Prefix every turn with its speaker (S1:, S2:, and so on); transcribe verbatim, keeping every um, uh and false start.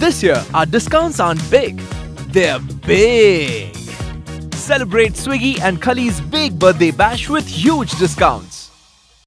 S1: This year, our discounts aren't big, they're big. Celebrate Swiggy and Khali's big birthday bash with huge discounts.